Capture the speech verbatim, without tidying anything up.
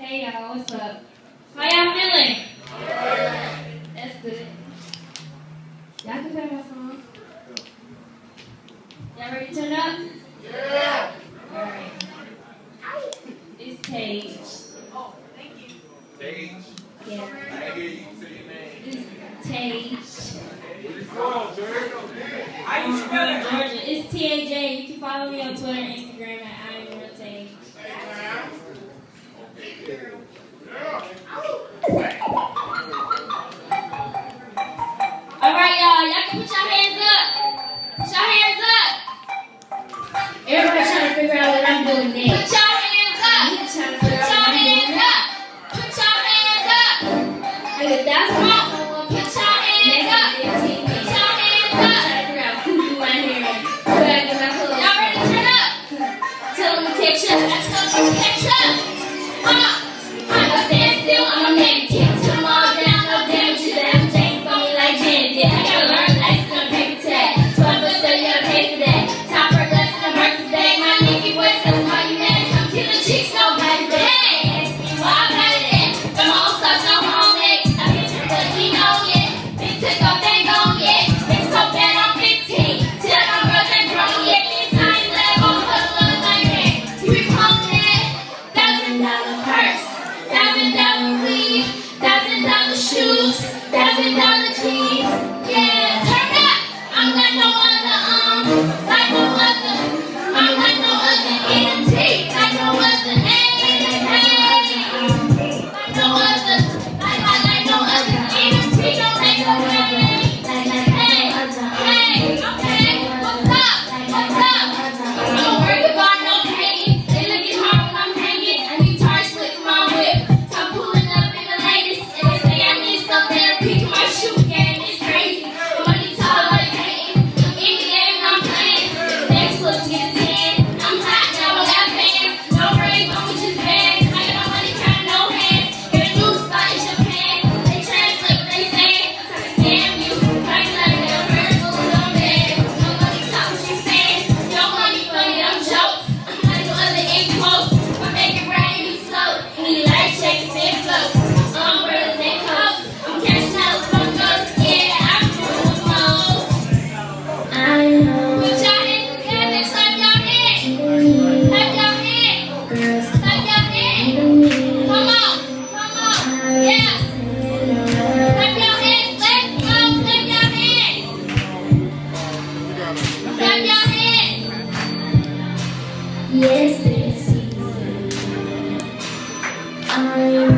Hey y'all, what's up? How y'all feeling? That's good. Y'all can play my song. Y'all ready to turn up? Yeah. Alright. It's Tage. Oh, thank you. Tage. Yeah. I hear you say your name. It's Tage. Where you from, sir? How you spell it? Georgia. It's T A J. You can follow me on Twitter and Instagram at I am real Tage. Alright, y'all. Y'all can put your hands up. Put your hands up. Everybody's trying to figure out what I'm doing next. Put your hands up. You're trying to figure out what I'm doing next. Put your hands up. I get that from. Put your hands up. Put your hands up. I'm trying to figure out who do my hair. Who I do my clothes. Y'all ready to turn up? Tell them to catch up. I told you to catch up. Come on. I'm gonna stand still. I'm gonna make it kick to them all down. No damages. I'm James on me like Janet did. I gotta learn lessons on paper tag. twelve foot study, you gotta pay for that. Top for guts in the breakfast bag. My Nikki boy says, how you manage? I'm killing chicks, nobody but hey. Well, I'm out of that. Got my own sauce, no home egg. I bitch her, but he know yet. Big took off, they gone yet. It's so bad, I'm fifteen. Till them girls ain't grown yet. These times leg on huddle up like that. You be calling that? Thousand dollar purse. Thousand dollar weed. Thousand dollar shoes. Thousand dollar jeans. Yeah, turn up. I'm like no other, um, like no other. I'm like no other energy. Like no other, hey, hey. Like no other, like, like, like no other energy. Don't like no other. Like, like, hey, hey, okay, what's up, what's up? I don't worry about no pain. They looking hard when I'm hanging. I need tires split from my whip. So I'm pulling up in the latest. And they say I need some therapy. My shoe game is crazy. Money tall like pain. I'm in the game and I'm playing. Next look to get a tan. I'm hot now, I got fans. No rings, I'm just bands. I got no money, count no hands. Get a new spot in Japan. They translate what they saying. Damn you, right like that. First food on dance. No money talk what you saying. No money funny, I'm jokes. I'm like no other ink quotes. I make it rain, you slow. Need light shakes and floats. Umbrellas and coats. I'm cashing out from ghosts. Yeah, I'm doing the most. I know Put your hands together, clap your hands. Clap your hands. girls Clap your hands. need me. Come on, come on. Yeah. Clap your hands. Let's go. Clap your hands. Clap your hands. Yes, this is I'm